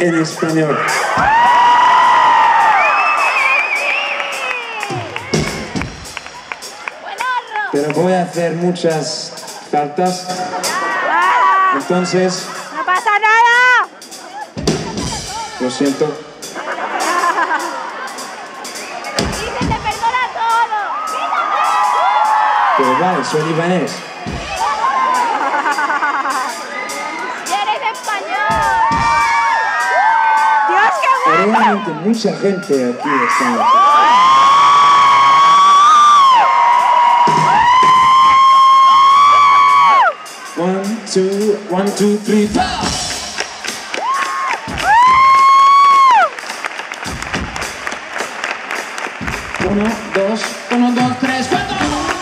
en español. Pero voy a hacer muchas faltas. Entonces... ¡No pasa nada! Lo siento. ¡Y se te perdona todo! Pero vale, soy libanés. ¡Y eres español! ¡Dios, qué guapo! Realmente mucha gente aquí está. One, two, three, four. Uno, dos, tres, cuatro.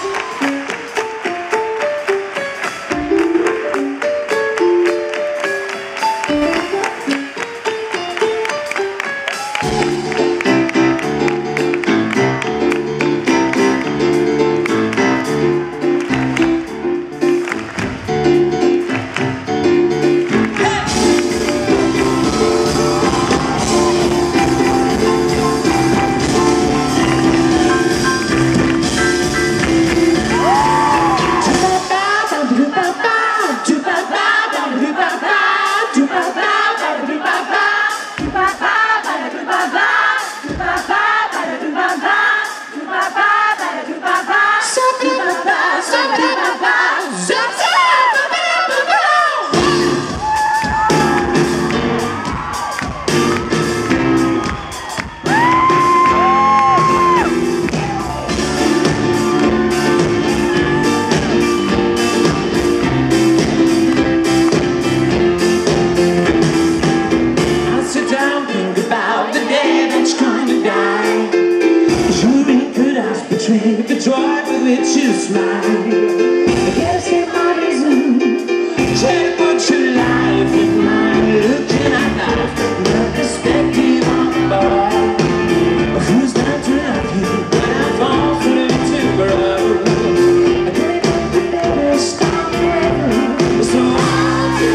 The joy with which you smile. I guess it might be soon. Try to put your life in mine. Looking at life from the perspective of a boy who's not to love you when I fall through to grow. I can't get the baby stop forever. So I'll do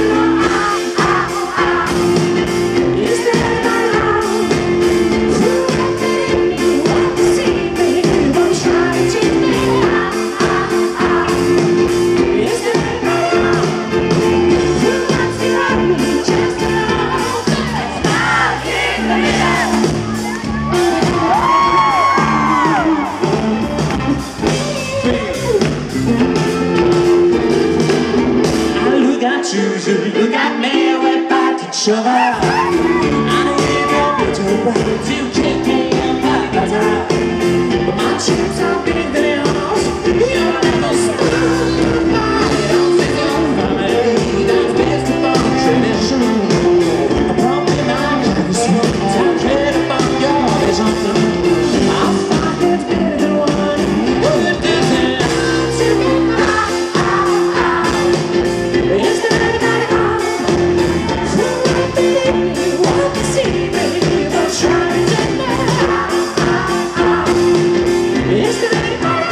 is that my love? Who want to see me? I'm trying to is that my love? Who wants to love me just enough? I can't live. I look at you look at me, we're back to each other. I know you got me to right to kick me up the top. But my chips are bigger than yours. You're never spoon. I don't think you're family. That's best about tradition. I'm probably not I'm clear about your vision. I'll find it's better than one who doesn't have to be. Is there anybody home who would believe me, want to see me, but trying to know? Is there anybody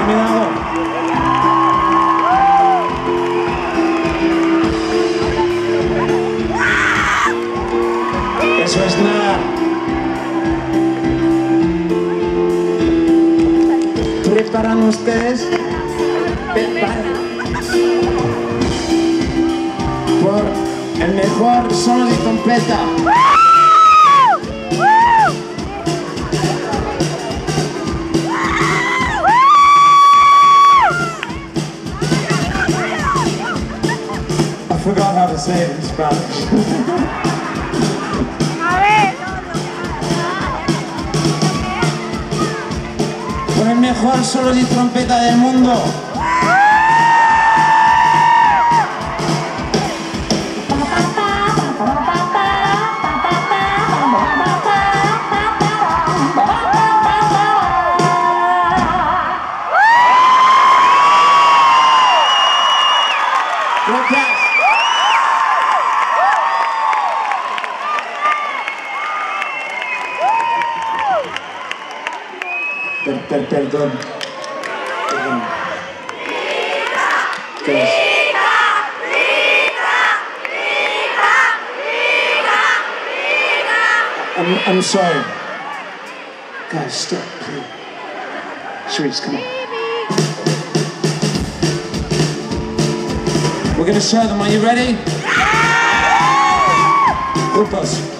terminado. Eso es nada. ¿Preparan ustedes? Por el mejor solo de trompeta. I forgot how to say it in Spanish. A ver. Por el mejor solo de trompeta del mundo. Gracias. Perdón. I'm sorry. Guys, stop, please. Cherise, come on. We're gonna show them. Are you ready? Juntos.